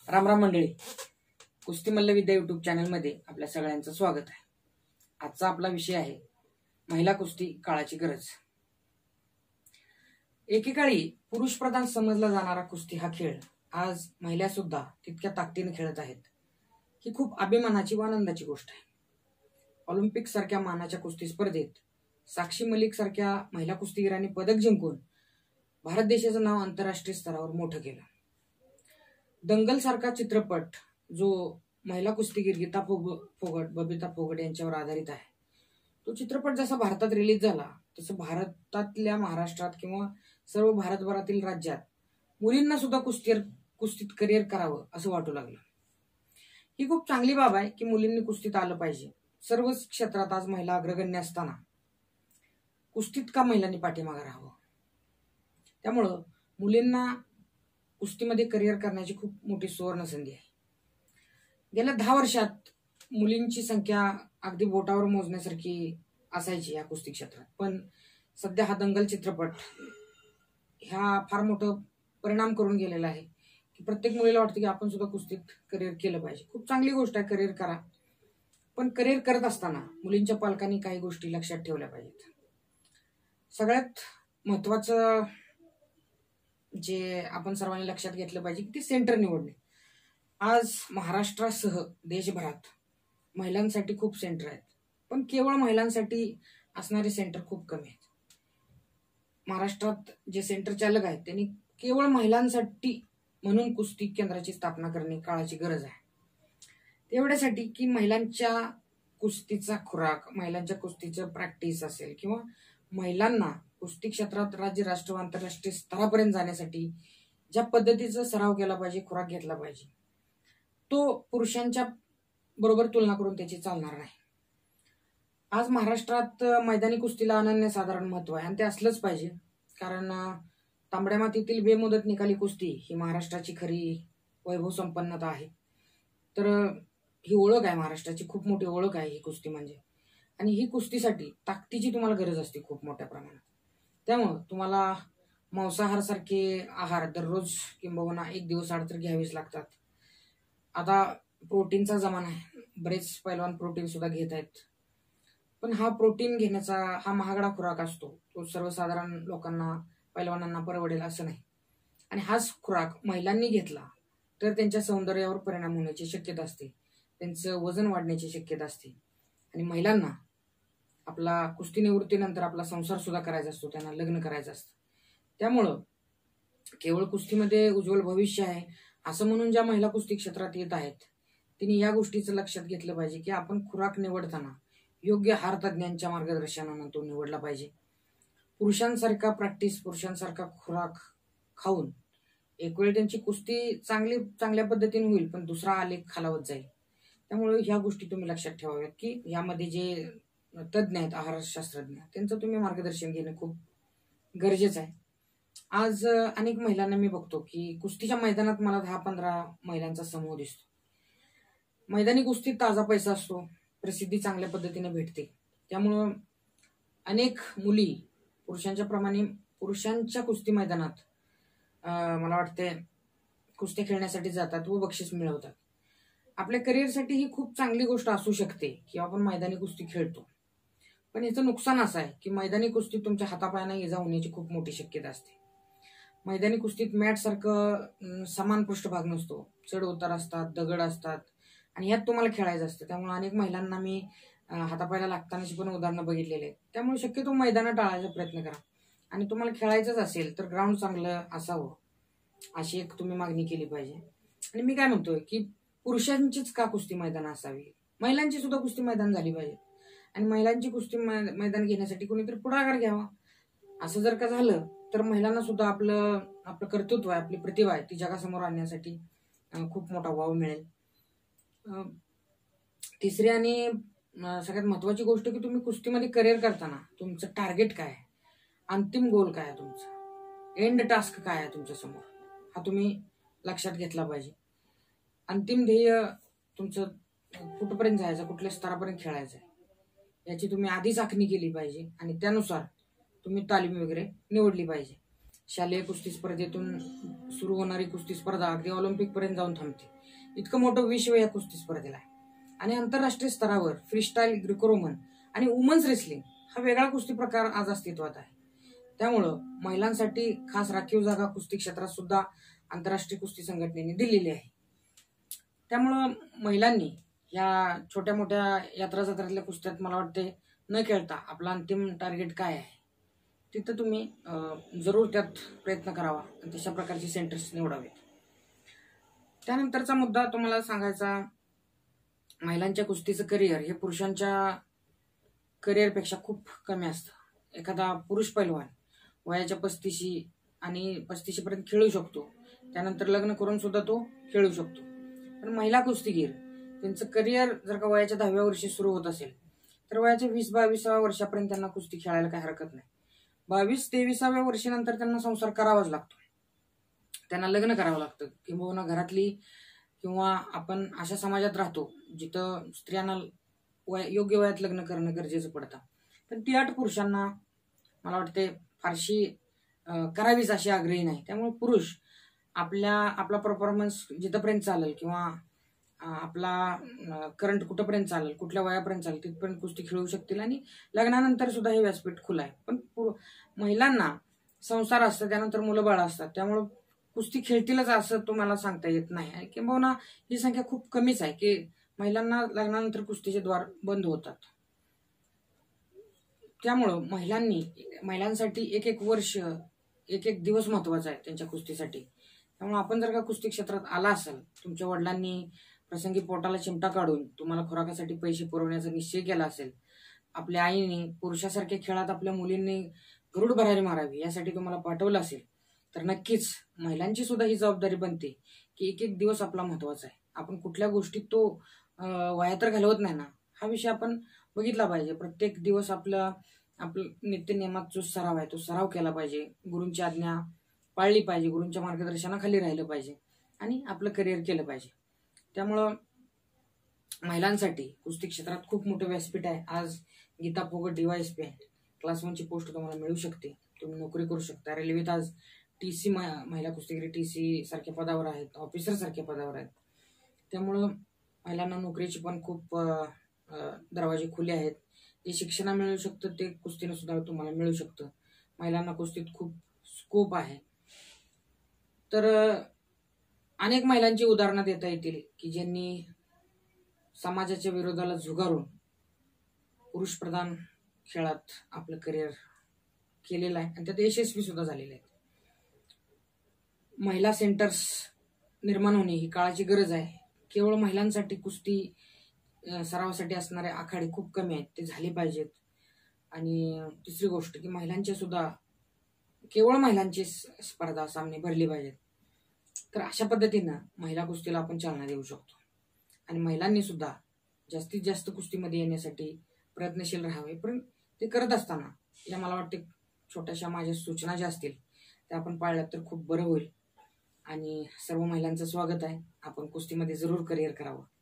राम राम मंडळी, कुस्ती मल्लविद्या यूट्यूब चॅनलमध्ये आपल्या सगळ्यांचं स्वागत आहे। आजचा आपला विषय आहे महिला कुस्ती काळाची गरज। एकेकाळी पुरुष प्रधान समजला जाणारा कुस्ती हा खेळ आज महिला सुद्धा तितक्या ताकदीने खेळत आहेत। ही खूप अभिमानाची व आनंदाची गोष्ट आहे। ऑलिम्पिक सारख्या मानाच्या कुस्ती स्पर्धेत साक्षी मलिक सारख्या महिला कुस्तीगीरांनी पदक जिंकून भारत देशाचं नाव आंतरराष्ट्रीय स्तरावर मोठं केलं। दंगल सारखा चित्रपट जो महिला कुस्तीगीर गीता फोगट, बबिता फोगट यांच्यावर आधारित आहे, तो चित्रपट जसा भारतात रिलीज झाला तसं भारतातल्या महाराष्ट्रात किंवा सर्व भारतभरातील राज्यात मुलींना सुद्धा कुस्तीत करिअर करावं असं वाटू लागलं। ही खूप चांगली बाब आहे की मुलींनी कुस्तीत आलं पाहिजे। सर्वच क्षेत्रात आज महिला अग्रगण्य असताना कुस्तीत का महिलांनी पाठीमागे राहावं? त्यामुळं मुलींना कुस्तीमध्ये करिअर करण्याची खूप मोठी सुवर्ण संधी आहे। गेल्या 10 वर्षात मुलींची संख्या अगदी बोटावर मोजण्यासारखी असायची या कुस्ती क्षेत्रात, पण सध्या हा दंगल चित्रपट ह्या फार मोठं परिणाम करून गेलेला आहे की प्रत्येक मुलीला वाटतं की आपण सुद्धा कुस्तीत करिअर केलं पाहिजे। खूप चांगली गोष्ट आहे, करिअर करा, पण करिअर करत असताना मुलींच्या पालकांनी काही गोष्टी लक्षात ठेवल्या पाहिजेत। सगळ्यात महत्वाचं जे आपण सर्वांनी लक्षात घेतलं पाहिजे की सेंटर निवडणे। आज महाराष्ट्रासह देशभरात महिलांसाठी खूप सेंटर आहेत, पण केवळ महिलांसाठी असणारे सेंटर खूप कमी आहेत। महाराष्ट्रात जे सेंटर चालक आहेत त्यांनी केवळ महिलांसाठी म्हणून कुस्ती केंद्राची स्थापना करणे काळाची गरज आहे। एवढ्यासाठी की महिलांच्या कुस्तीचा खुराक, महिलांच्या कुस्तीचं प्रॅक्टिस असेल किंवा महिलांना कुस्ती क्षेत्रात राज्य, राष्ट्र व आंतरराष्ट्रीय स्तरापर्यंत जाण्यासाठी ज्या पद्धतीचा सराव केला पाहिजे, खुराक घेतला पाहिजे, तो पुरुषांच्या बरोबर तुलना करून त्याची चालणार नाही। आज महाराष्ट्रात मैदानी कुस्तीला अनन्यसाधारण महत्व आहे आणि ते असलंच पाहिजे, कारण तांबड्या मातीतील बेमुदत निकाली कुस्ती ही महाराष्ट्राची खरी वैभव संपन्नता आहे। तर ही ओळख आहे, महाराष्ट्राची खूप मोठी ओळख आहे ही कुस्ती म्हणजे। आणि ही कुस्तीसाठी ताकदीची तुम्हाला गरज असते खूप मोठ्या प्रमाणात। त्यामुळं तुम्हाला मांसाहारासारखे आहार दररोज किंबहुना एक दिवस आड तर घ्यावेच लागतात। आता प्रोटीनचा जमाना आहे, बरेच पैलवान प्रोटीन सुद्धा घेत आहेत, पण हा प्रोटीन घेण्याचा हा महागडा खुराक असतो, तो सर्वसाधारण लोकांना, पैलवानांना परवडेल असं नाही। आणि हाच खुराक महिलांनी घेतला तर त्यांच्या सौंदर्यावर परिणाम होण्याची शक्यता असते, त्यांचं वजन वाढण्याची शक्यता असते। आणि महिलांना आपला कुस्ती निवृत्तीनंतर आपला संसार सुद्धा करायचा असतो, त्यांना लग्न करायचं असतं। त्यामुळं केवळ कुस्तीमध्ये उज्ज्वल भविष्य आहे असं म्हणून ज्या महिला कुस्ती क्षेत्रात येत आहेत त्यांनी या गोष्टीचं लक्षात घेतलं पाहिजे की आपण खुराक निवडताना योग्य आहार तज्ञांच्या मार्गदर्शनानं तो निवडला पाहिजे। पुरुषांसारखा प्रॅक्टिस, पुरुषांसारखा खुराक खाऊन एक वेळ त्यांची कुस्ती चांगल्या पद्धतीने होईल, पण दुसरा आलेख खालावत जाईल। त्यामुळे ह्या गोष्टी तुम्ही लक्षात ठेवाव्यात की यामध्ये जे तज्ज्ञ आहेत, आहारशास्त्रज्ञ, त्यांचं तुम्ही मार्गदर्शन घेणं खूप गरजेचं आहे। आज अनेक महिलांना मी बघतो की कुस्तीच्या मैदानात मला 10-15 महिलांचा समूह दिसतो। मैदानी कुस्तीत ताजा पैसा असतो, प्रसिद्धी चांगल्या पद्धतीने भेटते, त्यामुळं अनेक मुली पुरुषांच्या प्रमाणे पुरुषांच्या कुस्ती मैदानात मला वाटते कुस्ती खेळण्यासाठी जातात व बक्षीस मिळवतात। आपल्या करिअरसाठी ही खूप चांगली गोष्ट असू शकते की आपण मैदानी कुस्ती खेळतो, पण याचं नुकसान असं आहे की मैदानी कुस्तीत तुमच्या हातापायांना इजा होण्याची खूप मोठी शक्यता असते। मैदानी कुस्तीत मॅट सारखं समान पृष्ठभाग नसतो, चढ उतार असतात, दगड असतात आणि यात तुम्हाला खेळायचं असतं। त्यामुळे अनेक महिलांना मी हातापायाला लागतानाची पण उदाहरणं बघितलेली आहेत। त्यामुळे शक्यतो मैदानात टाळायचा प्रयत्न करा आणि तुम्हाला खेळायचंच असेल तर ग्राउंड चांगलं असावं अशी एक तुम्ही मागणी केली पाहिजे। आणि मी काय म्हणतोय की पुरुषांचीच का कुस्ती मैदान असावी, महिलांची सुद्धा कुस्ती मैदान झाली पाहिजे आणि महिलांची कुस्ती मैदान घेण्यासाठी कोणीतरी पुढाकार घ्यावा। असं जर का झालं तर महिलांना सुद्धा आपलं कर्तृत्व आहे, आपली प्रतिभा आहे ती जगासमोर आणण्यासाठी खूप मोठा वाव मिळेल। तिसरी आणि सगळ्यात महत्वाची गोष्ट की तुम्ही कुस्तीमध्ये करिअर करताना तुमचं टार्गेट काय आहे, अंतिम गोल काय आहे, तुमचं एंड टास्क काय आहे तुमच्या समोर, हा तुम्ही लक्षात घेतला पाहिजे। अंतिम ध्येय तुमचं कुठपर्यंत जायचं, कुठल्या स्तरापर्यंत खेळायचं आहे याची तुम्ही आधीच आखणी केली पाहिजे आणि त्यानुसार तुम्ही तालीम वगैरे निवडली पाहिजे। शालेय कुस्ती स्पर्धेतून सुरू होणारी कुस्ती स्पर्धा अगदी ऑलिम्पिक पर्यंत जाऊन थांबते. इतकं मोठं विश्व या कुस्ती स्पर्धेला आहे. आणि आंतरराष्ट्रीय स्तरावर फ्रीस्टाईल, ग्रीको रोमन आणि वुमन्स रेसलिंग हा वेगळा कुस्ती प्रकार आज अस्तित्वात आहे. त्यामुळं महिलांसाठी खास राखीव जागा कुस्ती क्षेत्रात सुद्धा आंतरराष्ट्रीय कुस्ती संघटनेने दिलेली आहे. त्यामुळं महिलांनी या छोट्या मोठ्या यात्रा जत्रातल्या कुस्त्यात मला वाटते न खेळता आपला अंतिम टार्गेट काय आहे तिथं तुम्ही जरूर त्यात प्रयत्न करावा आणि तशा प्रकारचे सेंटर्स निवडावेत. त्यानंतरचा मुद्दा तुम्हाला सांगायचा, महिलांच्या कुस्तीचं करिअर हे पुरुषांच्या करिअरपेक्षा खूप कमी असतं. एखादा पुरुष पैलवान वयाच्या 35 आणि 35 पर्यंत खेळू शकतो, त्यानंतर लग्न करून सुद्धा तो खेळू शकतो. पण महिला कुस्तीगीर त्यांचं करिअर जर का वयाच्या 10व्या वर्षी सुरू होत असेल तर वयाच्या 20-22व्या वर्षापर्यंत त्यांना कुस्ती खेळायला काही हरकत नाही. 22-23व्या वर्षानंतर त्यांना संसार करावाच लागतो, त्यांना लग्न करावं लागतं. किंवा घरातली किंवा आपण अशा समाजात राहतो जिथं स्त्रियांना योग्य वयात लग्न करणं गरजेचं पडतं. पण ती अट पुरुषांना मला वाटते फारशी करावीच अशी आग्रही नाही. त्यामुळे पुरुष आपला परफॉर्मन्स जिथंपर्यंत चालेल किंवा आपला करंट कुठंपर्यंत चालेल, कुठल्या वयापर्यंत चालेल तिथपर्यंत कुस्ती खेळू शकतील आणि लग्नानंतर सुद्धा हे व्यासपीठ खुलं आहे. पण महिलांना संसार असतं, त्यानंतर मुलं बाळ असतात, त्यामुळं कुस्ती खेळतीलच असं तुम्हाला सांगता येत नाही. आणि किंबहुना ही संख्या खूप कमीच आहे की महिलांना लग्नानंतर कुस्तीचे द्वार बंद होतात. त्यामुळं महिलांसाठी एक वर्ष, एक दिवस महत्वाचा आहे त्यांच्या कुस्तीसाठी. त्यामुळे आपण जर का कुस्ती क्षेत्रात आला असाल, तुमच्या वडिलांनी प्रसंगी पोटाला चिमटा काढून तुम्हाला खुराकासाठी पैसे पुरवण्याचा निश्चय केला असेल, आपल्या आईने पुरुषासारख्या खेळात आपल्या मुलींनी गरुड भरारी मारावी यासाठी तुम्हाला पाठवलं असेल, तर नक्कीच महिलांची सुद्धा ही जबाबदारी बनते की एक दिवस आपला महत्वाचा आहे. आपण कुठल्या गोष्टीत तो वाया तर घालवत नाही ना, हा विषय आपण बघितला पाहिजे. प्रत्येक दिवस आपलं नित्यनियमात जो सराव आहे तो सराव केला पाहिजे, गुरूंची आज्ञा पाळली पाहिजे, गुरूंच्या मार्गदर्शनाखाली राहिलं पाहिजे आणि आपलं करिअर केलं पाहिजे. त्यामुळं महिलांसाठी कुस्ती क्षेत्रात खूप मोठं व्यासपीठ आहे. आज गीता फोगट DYSP आहे, क्लास 1ची पोस्ट तुम्हाला मिळू शकते, तुम्ही नोकरी करू शकता. रेल्वेत आज TC महिला कुस्तीगिरी TC सारख्या पदावर आहेत, ऑफिसर सारख्या पदावर आहेत. त्यामुळं महिलांना नोकरीची पण खूप दरवाजे खुले आहेत. जे शिक्षण मिळू शकतं ते कुस्तीनं सुद्धा तुम्हाला मिळू शकतं. महिलांना कुस्तीत खूप स्कोप आहे. तर अनेक महिलांची उदाहरणं देता येतील की ज्यांनी समाजाच्या विरोधाला झुगारून पुरुष प्रधान खेळात आपलं करिअर केलेलं आहे आणि त्यात यशस्वी सुद्धा झालेले आहेत. महिला सेंटर्स निर्माण होणे ही काळाची गरज आहे. केवळ महिलांसाठी कुस्ती सरावासाठी असणारे आखाडे खूप कमी आहेत, ते झाले पाहिजेत. आणि तिसरी गोष्ट की केवळ महिलांची स्पर्धा सामने भरली पाहिजेत. तर अशा पद्धतीनं महिला कुस्तीला आपण चालना देऊ शकतो आणि महिलांनी सुद्धा जास्तीत जास्त कुस्तीमध्ये येण्यासाठी प्रयत्नशील राहावे. पण ते करत असताना या मला वाटते छोट्याशा माझ्या सूचना ज्या असतील त्या आपण पाळल्यात तर खूप बरं होईल. आणि सर्व महिलांचं स्वागत आहे, आपण कुस्तीमध्ये जरूर करिअर करावं.